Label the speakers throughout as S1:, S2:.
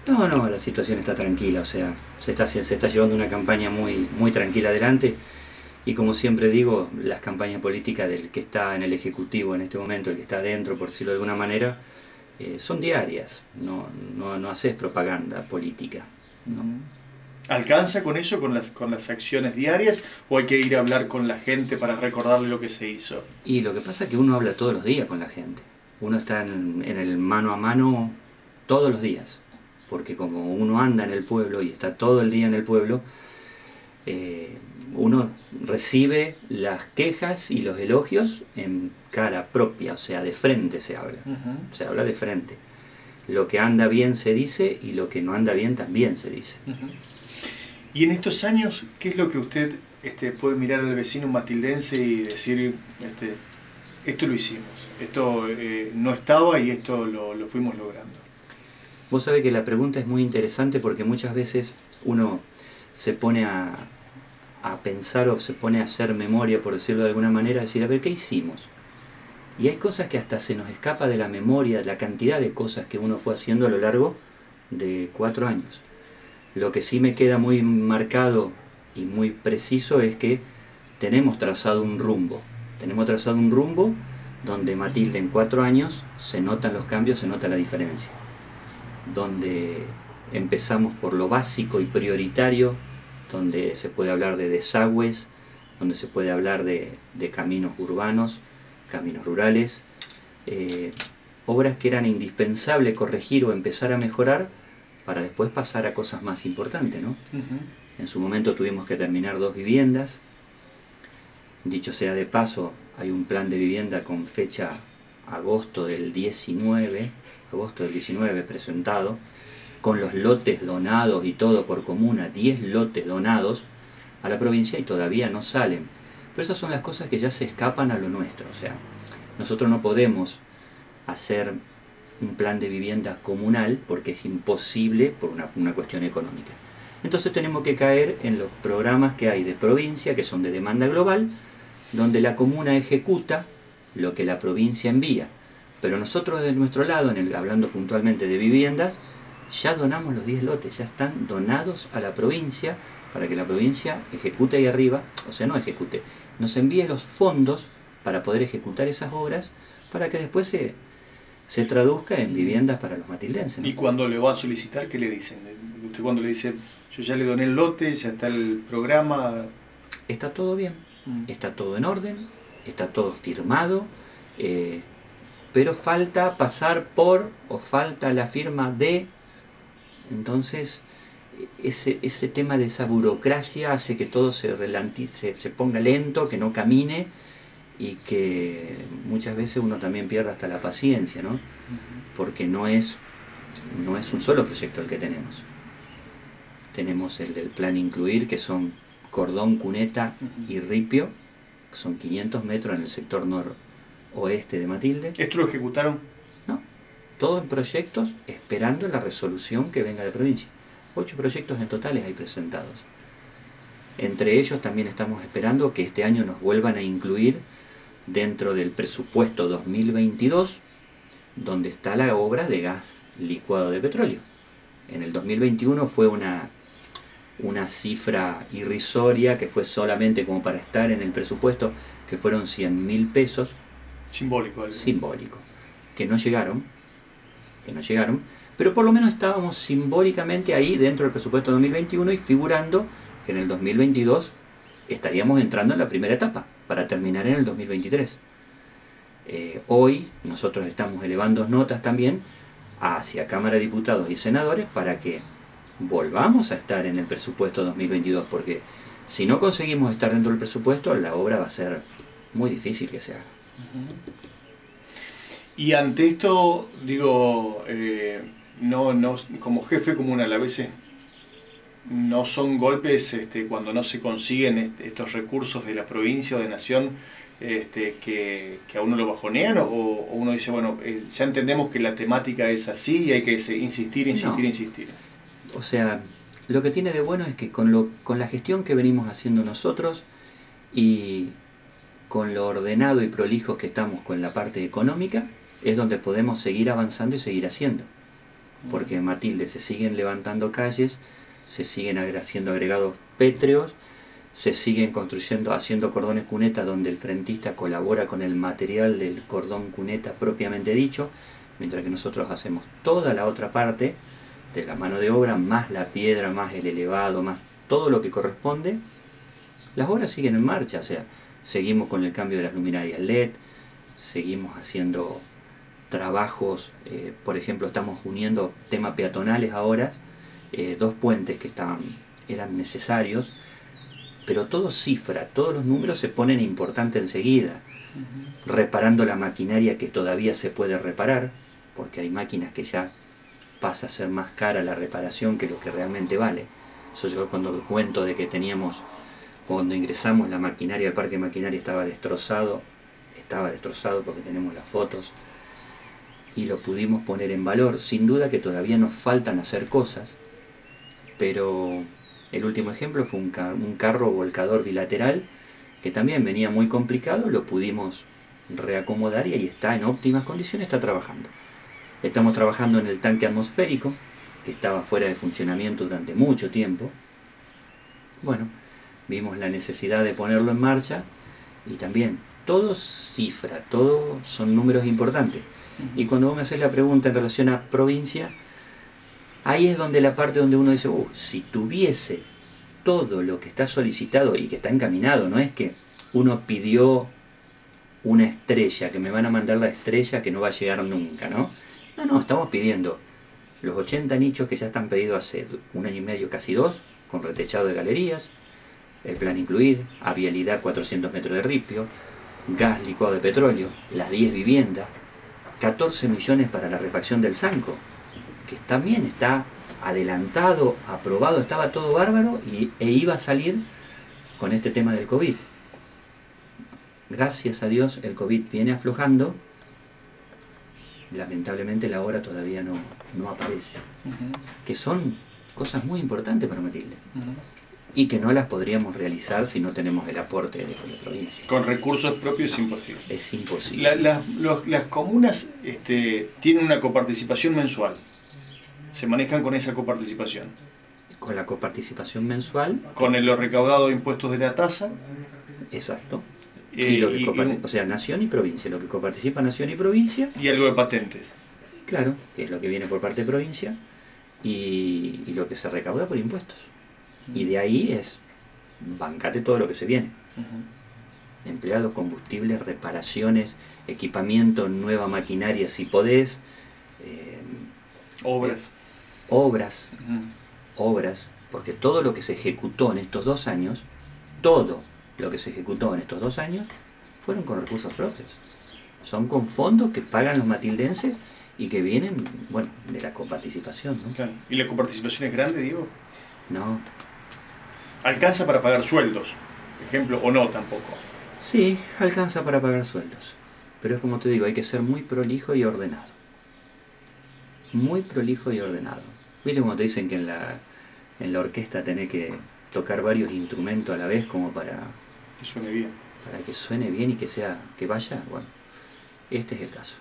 S1: No, no, la situación está tranquila, o sea, se está llevando una campaña muy, muy tranquila adelante y como siempre digo, las campañas políticas del que está en el Ejecutivo en este momento, el que está adentro, por decirlo de alguna manera, son diarias, no haces propaganda política, ¿no?
S2: Ujú. ¿Alcanza con eso, con las acciones diarias, o hay que ir a hablar con la gente para recordarle lo que se hizo?
S1: Y lo que pasa es que uno habla todos los días con la gente, uno está en el mano a mano todos los días, porque como uno anda en el pueblo y está todo el día en el pueblo, eh, uno recibe las quejas y los elogios en cara propia, o sea, de frente
S2: Ujú,
S1: se habla de frente. Lo que anda bien se dice y lo que no anda bien también se dice.
S2: ujú. Y en estos años, ¿qué es lo que usted puede mirar al vecino matildense y decir, esto lo hicimos, esto no estaba y esto lo fuimos logrando?
S1: Vos sabés que la pregunta es muy interesante porque muchas veces uno se pone a pensar o se pone a hacer memoria, por decirlo de alguna manera, decir, a ver, ¿qué hicimos? Y hay cosas que hasta se nos escapa de la memoria, la cantidad de cosas que uno fue haciendo a lo largo de 4 años. Lo que sí me queda muy marcado y muy preciso es que tenemos trazado un rumbo donde Matilde en 4 años se notan los cambios, se nota la diferencia, donde empezamos por lo básico y prioritario, donde se puede hablar de desagües, donde se puede hablar de caminos urbanos, caminos rurales, eh, obras que eran indispensables corregir o empezar a mejorar para después pasar a cosas más importantes, ¿no?
S2: Ujú.
S1: En su momento tuvimos que terminar 2 viviendas, dicho sea de paso, hay un plan de vivienda con fecha agosto del 19, agosto del 19 presentado, con los lotes donados y todo por comuna, 10 lotes donados a la provincia y todavía no salen. Pero esas son las cosas que ya se escapan a lo nuestro, o sea, nosotros no podemos hacer un plan de vivienda comunal porque es imposible por una cuestión económica. Entonces tenemos que caer en los programas que hay de provincia, que son de demanda global, donde la comuna ejecuta lo que la provincia envía. Pero nosotros de nuestro lado, hablando puntualmente de viviendas, ya donamos los 10 lotes, ya están donados a la provincia para que la provincia ejecute ahí arriba, o sea, no ejecute, nos envíe los fondos para poder ejecutar esas obras para que después se traduzca en viviendas para los matildenses, ¿no?
S2: Y cuando le va a solicitar, ¿qué le dicen? Usted cuando le dice, yo ya le doné el lote, ya está el programa.
S1: Está todo bien,
S2: Mm.
S1: está todo en orden, está todo firmado, eh, pero falta pasar por o falta la firma de, entonces ese tema de esa burocracia hace que todo se ponga lento, que no camine y que muchas veces uno también pierda hasta la paciencia, ¿no? Porque no es un solo proyecto el que tenemos. Tenemos el del plan incluir, que son Cordón, Cuneta y Ripio, que son 500 metros en el sector noroeste de Matilde.
S2: ¿Esto lo ejecutaron?
S1: No, todo en proyectos esperando la resolución que venga de provincia. 8 proyectos en totales hay presentados. Entre ellos también estamos esperando que este año nos vuelvan a incluir dentro del presupuesto 2022, donde está la obra de gas licuado de petróleo. En el 2021 fue una cifra irrisoria que fue solamente como para estar en el presupuesto, que fueron 100.000 pesos,
S2: Simbólico algo.
S1: simbólico, que no llegaron, pero por lo menos estábamos simbólicamente ahí dentro del presupuesto 2021 y figurando que en el 2022 estaríamos entrando en la primera etapa para terminar en el 2023. Hoy nosotros estamos elevando notas también hacia Cámara de Diputados y Senadores para que volvamos a estar en el presupuesto 2022, porque si no conseguimos estar dentro del presupuesto, la obra va a ser muy difícil que se haga.
S2: Y ante esto, digo, no, como jefe comunal, a veces no son golpes cuando no se consiguen estos recursos de la provincia o de nación, que a uno lo bajonean, o uno dice, bueno, ya entendemos que la temática es así y hay que insistir, insistir,
S1: No,
S2: insistir.
S1: o sea, lo que tiene de bueno es que con la gestión que venimos haciendo nosotros y con lo ordenado y prolijo que estamos con la parte económica, es donde podemos seguir avanzando y seguir haciendo. porque en Matilde se siguen levantando calles, se siguen haciendo agregados pétreos, se siguen construyendo, haciendo cordones cuneta donde el frentista colabora con el material del cordón cuneta propiamente dicho, mientras que nosotros hacemos toda la otra parte de la mano de obra, más la piedra, más el elevado, más todo lo que corresponde. Las obras siguen en marcha, o sea, seguimos con el cambio de las luminarias LED, seguimos haciendo trabajos, por ejemplo, estamos uniendo temas peatonales ahora, dos puentes que eran necesarios, pero todo cifra, todos los números se ponen importantes enseguida, reparando la maquinaria que todavía se puede reparar, porque hay máquinas que ya pasa a ser más cara la reparación que lo que realmente vale. Eso yo cuando cuento de que cuando ingresamos la maquinaria, el parque de maquinaria estaba destrozado porque tenemos las fotos, y lo pudimos poner en valor. Sin duda que todavía nos faltan hacer cosas, pero el último ejemplo fue un carro volcador bilateral que también venía muy complicado, lo pudimos reacomodar y ahí está en óptimas condiciones, está trabajando. Estamos trabajando en el tanque atmosférico, que estaba fuera de funcionamiento durante mucho tiempo. Bueno, vimos la necesidad de ponerlo en marcha y también todo cifra, todo son números importantes. Y cuando vos me haces la pregunta en relación a provincia, ahí es donde la parte donde uno dice, si tuviese todo lo que está solicitado y que está encaminado, no es que uno pidió una estrella, que me van a mandar la estrella que no va a llegar nunca, ¿no? No, estamos pidiendo los 80 nichos que ya están pedidos hace 1 año y medio, casi 2, con retechado de galerías, el plan incluir, a vialidad 400 metros de ripio, gas licuado de petróleo, las 10 viviendas, 14 millones para la refacción del Zanco, que también está adelantado, aprobado, estaba todo bárbaro e iba a salir con este tema del COVID. Gracias a Dios el COVID viene aflojando, lamentablemente la obra todavía no aparece, que son cosas muy importantes para Matilde. Y que no las podríamos realizar si no tenemos el aporte de la provincia.
S2: Con recursos propios es imposible.
S1: Es imposible.
S2: Las comunas tienen una coparticipación mensual. ¿Se manejan con esa coparticipación?
S1: Con la coparticipación mensual.
S2: Con lo recaudado de impuestos de la tasa.
S1: Exacto. O sea, nación y provincia. Lo que coparticipa nación y provincia.
S2: Y algo de patentes.
S1: Claro, que es lo que viene por parte de provincia. Y lo que se recauda por impuestos. Y de ahí es, bancate todo lo que se viene. Empleados, combustibles, reparaciones, equipamiento, nueva maquinaria si podés.
S2: Obras.
S1: Obras, porque todo lo que se ejecutó en estos 2 años, fueron con recursos propios. Son con fondos que pagan los matildenses y que vienen, bueno, de la coparticipación, ¿no?
S2: Claro. ¿Y la coparticipación es grande, Diego?
S1: No.
S2: ¿Alcanza para pagar sueldos, ejemplo, o no tampoco?
S1: Sí, alcanza para pagar sueldos. Pero es como te digo, hay que ser muy prolijo y ordenado. Muy prolijo y ordenado. ¿Viste como te dicen que en la orquesta tenés que tocar varios instrumentos a la vez como para
S2: que suene bien?
S1: Para que suene bien y que vaya, bueno, este es el caso.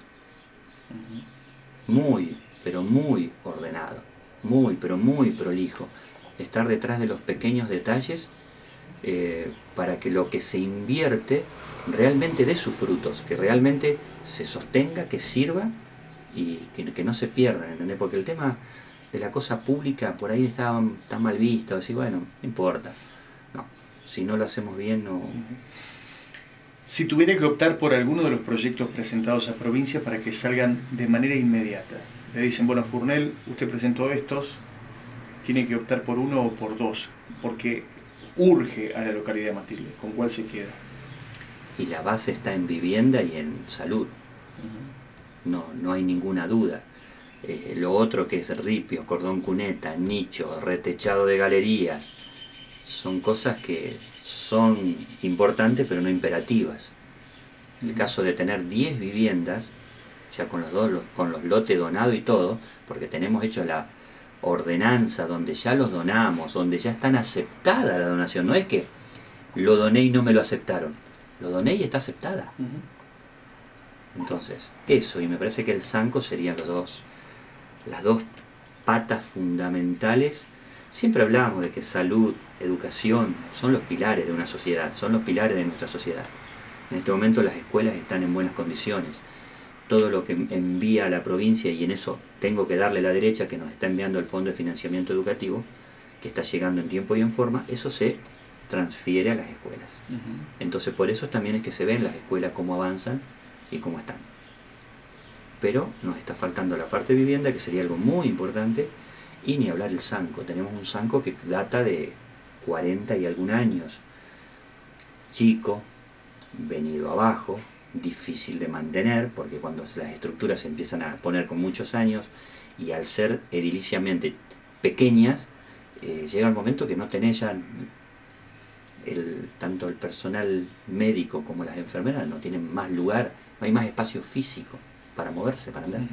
S1: Muy, pero muy ordenado. Muy, pero muy prolijo. Estar detrás de los pequeños detalles para que lo que se invierte realmente dé sus frutos, que realmente se sostenga, que sirva y que no se pierdan, ¿entendés? Porque el tema de la cosa pública por ahí está mal visto, decir, bueno, no importa. No, si no lo hacemos bien, no.
S2: Si tuviera que optar por alguno de los proyectos presentados a provincia para que salgan de manera inmediata, le dicen, bueno, Fournel, usted presentó estos, tiene que optar por uno o por dos, porque urge a la localidad de Matilde. ¿Con cuál se queda?
S1: Y la base está en vivienda y en salud. No hay ninguna duda. Lo otro que es ripio, cordón cuneta, nicho, retechado de galerías, son cosas que son importantes pero no imperativas. El caso de tener 10 viviendas, ya con los lotes donados y todo, porque tenemos hecho la ordenanza donde ya los donamos, donde ya están aceptada la donación. No es que lo doné y no me lo aceptaron, lo doné y está aceptada. Entonces, eso, y me parece que el Zanco serían las dos patas fundamentales. Siempre hablamos de que salud, educación son los pilares de una sociedad, son los pilares de nuestra sociedad. En este momento las escuelas están en buenas condiciones. Todo lo que envía a la provincia, y en eso tengo que darle la derecha, que nos está enviando el Fondo de Financiamiento Educativo, que está llegando en tiempo y en forma, eso se transfiere a las escuelas. Entonces por eso también es que se ven las escuelas cómo avanzan y cómo están. Pero nos está faltando la parte de vivienda, que sería algo muy importante, y ni hablar el Sanco. Tenemos un Sanco que data de 40 y algún años, chico, venido abajo, difícil de mantener, porque cuando las estructuras se empiezan a poner con muchos años y al ser ediliciamente pequeñas, llega el momento que no tenés ya tanto el personal médico como las enfermeras no tienen más lugar, no hay más espacio físico para moverse, para andar.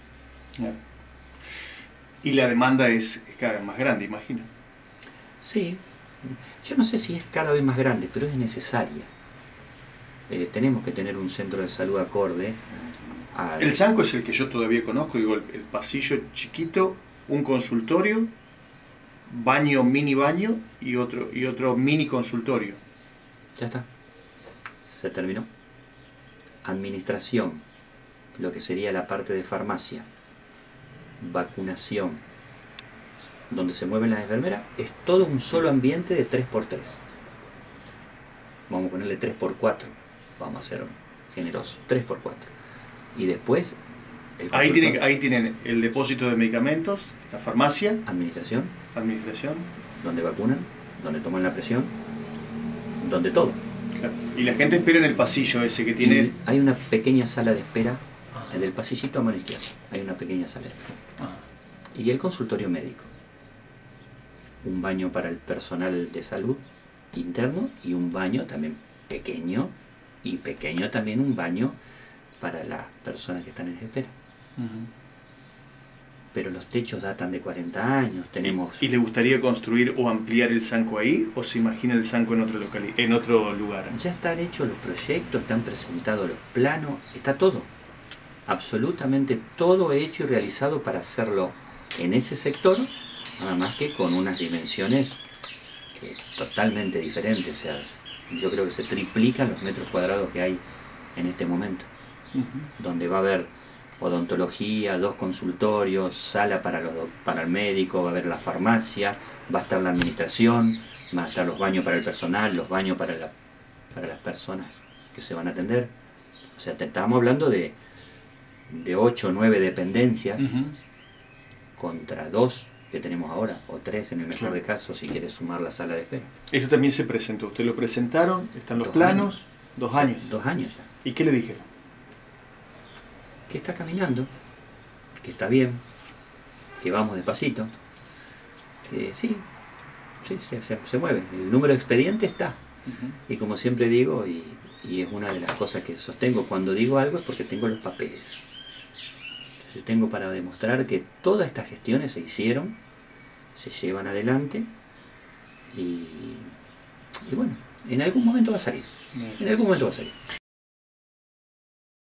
S2: Y la demanda es cada vez más grande, imagino.
S1: Sí, yo no sé si es cada vez más grande, pero es necesaria. Tenemos que tener un centro de salud acorde.
S2: El Sanco es el que yo todavía conozco, digo, el pasillo chiquito, un consultorio, baño, mini baño y otro mini consultorio.
S1: Ya está, se terminó. Administración, lo que sería la parte de farmacia, vacunación, donde se mueven las enfermeras, es todo un solo ambiente de 3x3. Vamos a ponerle 3x4, vamos a ser generosos, 3x4. Y después
S2: ahí tienen el depósito de medicamentos, la farmacia,
S1: administración,
S2: donde
S1: vacunan, donde toman la presión, donde todo.
S2: Claro. Y la gente espera en el pasillo ese que tiene.
S1: Y hay una pequeña sala de espera, en el pasillito a mano izquierda, hay una pequeña sala de espera. Y el consultorio médico, un baño para el personal de salud interno y un baño también pequeño, y pequeño también un baño para las personas que están en espera. Pero los techos datan de 40 años, tenemos...
S2: ¿Y le gustaría construir o ampliar el Sanco ahí, o se imagina el Sanco en otro lugar?
S1: Ya están hechos los proyectos, están presentados los planos, está todo, absolutamente todo hecho y realizado para hacerlo en ese sector, nada más que con unas dimensiones totalmente diferentes. O sea, yo creo que se triplican los metros cuadrados que hay en este momento, donde va a haber odontología, 2 consultorios, sala para el médico, va a haber la farmacia, va a estar la administración, van a estar los baños para el personal, los baños para las personas que se van a atender. O sea, estábamos hablando de 8 o 9 dependencias contra 2 que tenemos ahora, o 3 en el mejor de casos, si quieres sumar la sala de espera.
S2: Eso también se presentó, ¿usted lo presentaron? ¿Están los planos? 2 años.
S1: 2 años ya.
S2: ¿Y qué le dijeron?
S1: Que está caminando, que está bien, que vamos despacito, que sí, se mueve. El número de expediente está. Y como siempre digo, y es una de las cosas que sostengo cuando digo algo, es porque tengo los papeles. Entonces tengo para demostrar que todas estas gestiones se hicieron, se llevan adelante, y bueno, en algún momento va a salir. En algún momento va a salir.